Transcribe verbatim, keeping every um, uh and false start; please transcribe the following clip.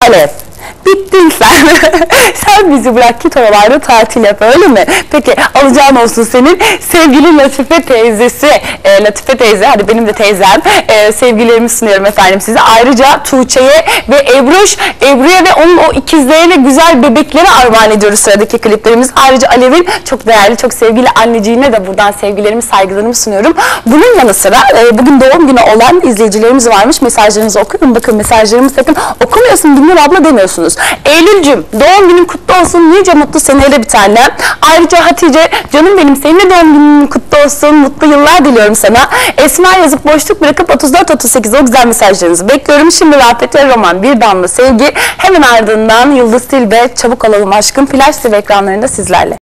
Alev. Bittin sen. Sen bizi bırak git oralarda tatil yap, öyle mi? Peki, alacağın olsun senin. Sevgili Latife teyzesi, e, Latife teyze, hadi benim de teyzem, e, sevgilerimi sunuyorum efendim size. Ayrıca Tuğçe'ye ve Ebruş, Ebru'ya ve onun o ikizlerine, güzel bebeklere armağan ediyoruz sıradaki kliplerimiz. Ayrıca Alev'in çok değerli, çok sevgili anneciğine de buradan sevgilerimi, saygılarımı sunuyorum. Bunun yanı sıra e, bugün doğum günü olan izleyicilerimiz varmış. Mesajlarınızı okuyun. Bakın, mesajlarımı sakın okumuyorsun Gündür abla demiyorsunuz. Eylül'cüm, doğum günün kutlu olsun, nice mutlu seneyle bir tane. Ayrıca Hatice, canım benim, senin de doğum günün kutlu olsun, mutlu yıllar diliyorum sana. Esma yazıp boşluk bırakıp otuz dört otuz sekiz, o güzel mesajlarınızı bekliyorum. Şimdi Rafet ve Roman, Bir Damla Sevgi, hemen ardından Yıldız Tilbe, Çabuk Olalım Aşkım, Flash T V ekranlarında sizlerle.